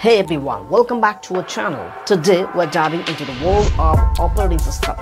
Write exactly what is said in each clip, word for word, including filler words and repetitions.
Hey everyone, welcome back to our channel. Today we're diving into the world of operating system,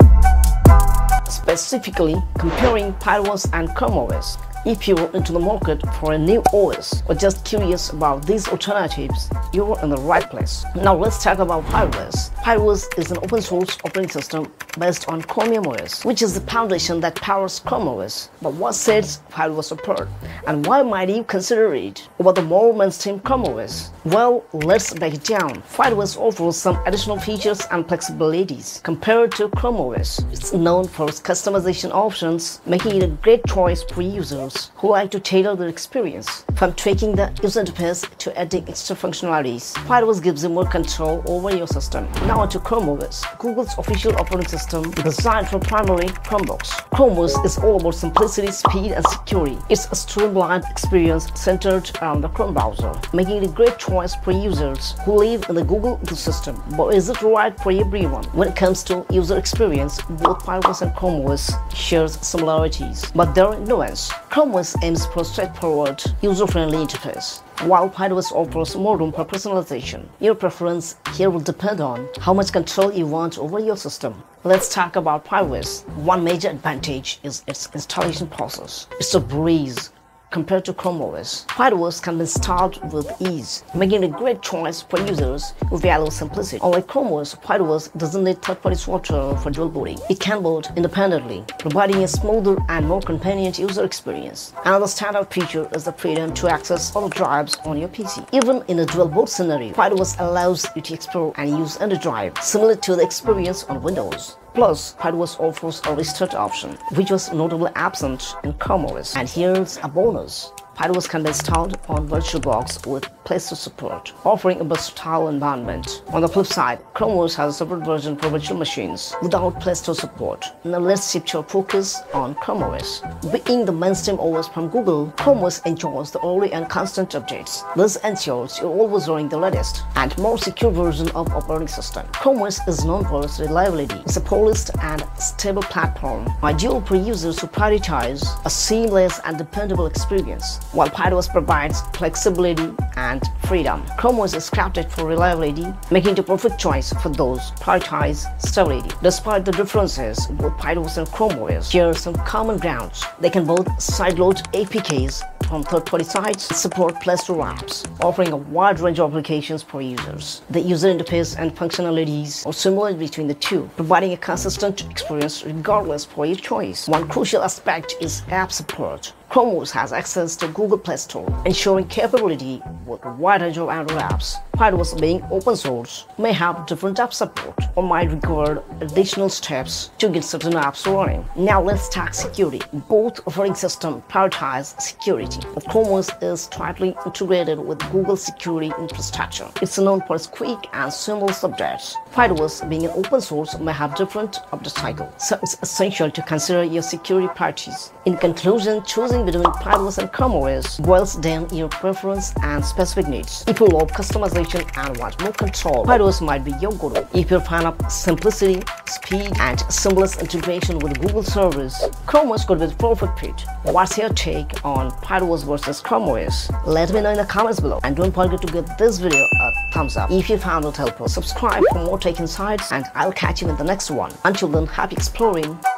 specifically comparing FydeOS and Chrome O S. If you're into the market for a new O S or just curious about these alternatives, you're in the right place. Now let's talk about FydeOS. FydeOS is an open source operating system based on Chromium O S, which is the foundation that powers Chrome O S. But what sets FydeOS apart, and why might you consider it over the more mainstream Chrome O S? Well, let's break it down. FydeOS offers some additional features and flexibilities compared to Chrome O S. It's known for its customization options, making it a great choice for users who like to tailor their experience. From tweaking the user interface to adding extra functionalities, FydeOS gives you more control over your system. Now onto Chrome O S, Google's official operating system designed for primarily Chromebooks. Chrome O S is all about simplicity, speed, and security. It's a streamlined experience centered around the Chrome browser, making it a great choice for users who live in the Google ecosystem. But is it right for everyone? When it comes to user experience, both FydeOS and Chrome O S share similarities, but there are nuances. Chrome O S aims for a straightforward, user-friendly interface, while FydeOS offers more room for personalization. Your preference here will depend on how much control you want over your system. Let's talk about FydeOS. One major advantage is its installation process. It's a breeze compared to Chrome O S. FydeOS can be installed with ease, making it a great choice for users who value simplicity. Unlike Chrome O S, FydeOS doesn't need third-party software for dual booting. It can boot independently, providing a smoother and more convenient user experience. Another standout feature is the freedom to access other drives on your P C. Even in a dual boot scenario, FydeOS allows you to explore and use any drive, similar to the experience on Windows. Plus, FydeOS offers a restart option, which was notably absent in Chrome O S. And here's a bonus. FydeOS can be installed on VirtualBox with Play Store support, offering a versatile environment. On the flip side, Chrome O S has a separate version for virtual machines without Play Store support. Now let's shift your focus on Chrome O S. Being the mainstream O S from Google, Chrome O S enjoys the early and constant updates. This ensures you're always running the latest and more secure version of operating system. Chrome O S is known for its reliability. It's a polished and stable platform, ideal for users who prioritize a seamless and dependable experience. While FydeOS provides flexibility and freedom, Chrome O S is crafted for reliability, making it a perfect choice for those who prioritize stability. Despite the differences, both FydeOS and Chrome O S share some common grounds. They can both sideload A P Ks from third-party sites and support Play Store apps, offering a wide range of applications for users. The user interface and functionalities are similar between the two, providing a consistent experience regardless for your choice. One crucial aspect is app support. Chrome O S has access to Google Play Store, ensuring capability with a wide range of Android apps. FydeOS, being open source, may have different app support or might require additional steps to get certain apps running. Now let's talk security. Both operating systems prioritize security, but Chrome O S is tightly integrated with Google's security infrastructure. It's known for its quick and seamless updates. FydeOS, being an open source, may have different update cycles, so it's essential to consider your security priorities. In conclusion, choosing between FydeOS and Chrome O S boils down your preference and specific needs. If you love customization and want more control, FydeOS might be your go-to. If you're a fan of simplicity, speed, and seamless integration with Google service, Chrome O S could be the perfect fit. What's your take on FydeOS versus Chrome O S? Let me know in the comments below, and don't forget to give this video a thumbs up if you found it helpful. Subscribe for more tech insights, and I'll catch you in the next one. Until then, happy exploring.